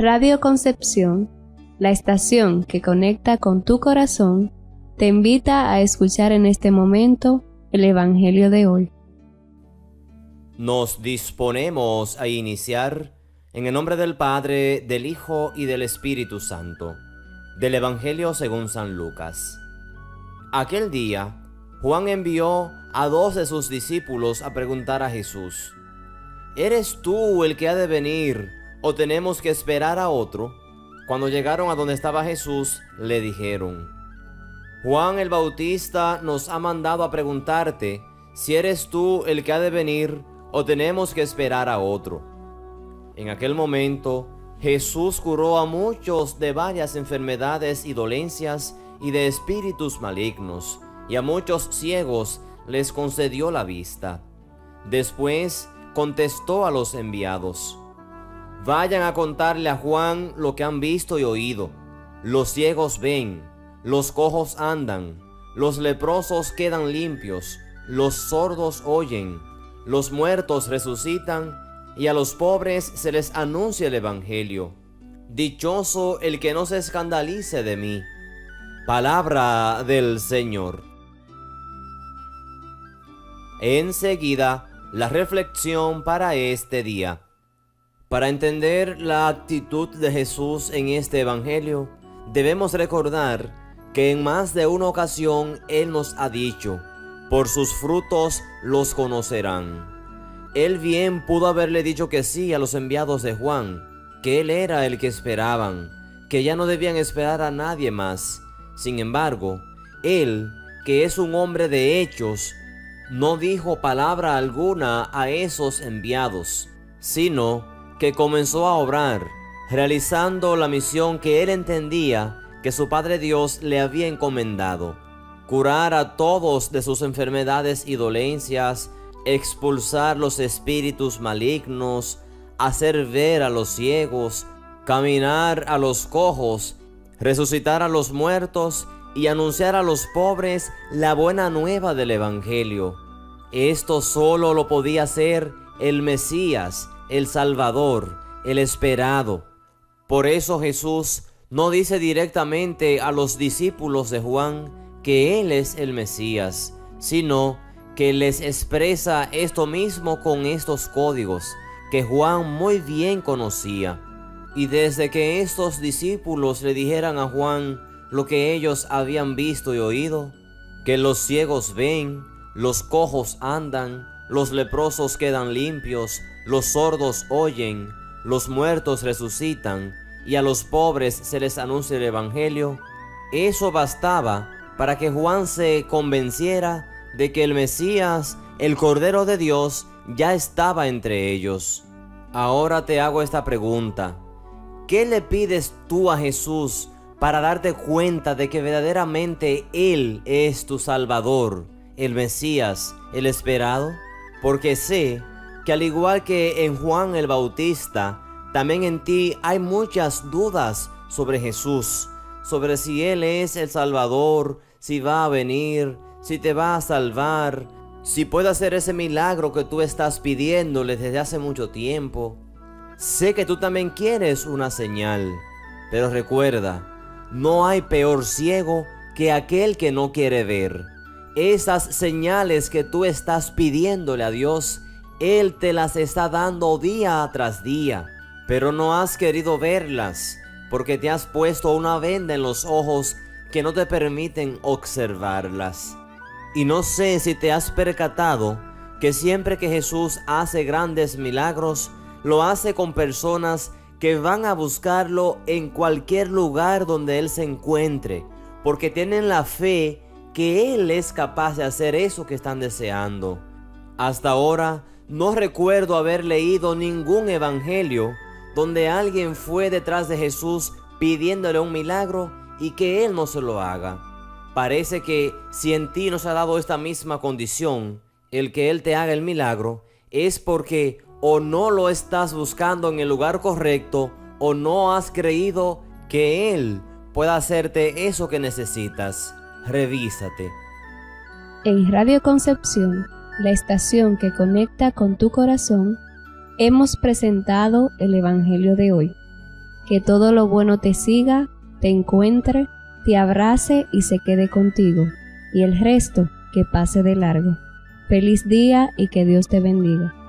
Radio Concepción, la estación que conecta con tu corazón, te invita a escuchar en este momento el Evangelio de hoy. Nos disponemos a iniciar en el nombre del Padre, del Hijo y del Espíritu Santo, del Evangelio según San Lucas. Aquel día, Juan envió a 2 de sus discípulos a preguntar a Jesús: ¿Eres tú el que ha de venir o tenemos que esperar a otro? Cuando llegaron a donde estaba Jesús, le dijeron: Juan el Bautista nos ha mandado a preguntarte si eres tú el que ha de venir o tenemos que esperar a otro. En aquel momento, Jesús curó a muchos de varias enfermedades y dolencias y de espíritus malignos, y a muchos ciegos les concedió la vista. Después contestó a los enviados: Vayan a contarle a Juan lo que han visto y oído. Los ciegos ven, los cojos andan, los leprosos quedan limpios, los sordos oyen, los muertos resucitan, y a los pobres se les anuncia el Evangelio. Dichoso el que no se escandalice de mí. Palabra del Señor. Enseguida, la reflexión para este día. Para entender la actitud de Jesús en este Evangelio, debemos recordar que en más de una ocasión Él nos ha dicho: por sus frutos los conocerán. Él bien pudo haberle dicho que sí a los enviados de Juan, que Él era el que esperaban, que ya no debían esperar a nadie más. Sin embargo, Él, que es un hombre de hechos, no dijo palabra alguna a esos enviados, sino que comenzó a obrar, realizando la misión que Él entendía que su Padre Dios le había encomendado: curar a todos de sus enfermedades y dolencias, expulsar los espíritus malignos, hacer ver a los ciegos, caminar a los cojos, resucitar a los muertos y anunciar a los pobres la buena nueva del Evangelio. Esto solo lo podía hacer el Mesías, el Salvador, el esperado. Por eso Jesús no dice directamente a los discípulos de Juan que Él es el Mesías, sino que les expresa esto mismo con estos códigos que Juan muy bien conocía. Y desde que estos discípulos le dijeran a Juan lo que ellos habían visto y oído, que los ciegos ven, los cojos andan, los leprosos quedan limpios, los sordos oyen, los muertos resucitan, y a los pobres se les anuncia el Evangelio, eso bastaba para que Juan se convenciera de que el Mesías, el Cordero de Dios, ya estaba entre ellos. Ahora te hago esta pregunta: ¿qué le pides tú a Jesús para darte cuenta de que verdaderamente Él es tu Salvador, el Mesías, el esperado? Porque sé que al igual que en Juan el Bautista, también en ti hay muchas dudas sobre Jesús, sobre si Él es el Salvador, si va a venir, si te va a salvar, si puede hacer ese milagro que tú estás pidiéndole desde hace mucho tiempo. Sé que tú también quieres una señal, pero recuerda, no hay peor ciego que aquel que no quiere ver. Esas señales que tú estás pidiéndole a Dios, Él te las está dando día tras día, pero no has querido verlas porque te has puesto una venda en los ojos que no te permiten observarlas. Y no sé si te has percatado que siempre que Jesús hace grandes milagros, lo hace con personas que van a buscarlo en cualquier lugar donde Él se encuentre, porque tienen la fe que Él es capaz de hacer eso que están deseando. Hasta ahora no recuerdo haber leído ningún evangelio donde alguien fue detrás de Jesús pidiéndole un milagro y que Él no se lo haga. Parece que si en ti no se ha dado esta misma condición, el que Él te haga el milagro, es porque o no lo estás buscando en el lugar correcto o no has creído que Él pueda hacerte eso que necesitas. Revísate. En Radio Concepción, la estación que conecta con tu corazón, hemos presentado el Evangelio de hoy. que todo lo bueno te siga, te encuentre, te abrace y se quede contigo, y el resto que pase de largo. Feliz día y que Dios te bendiga.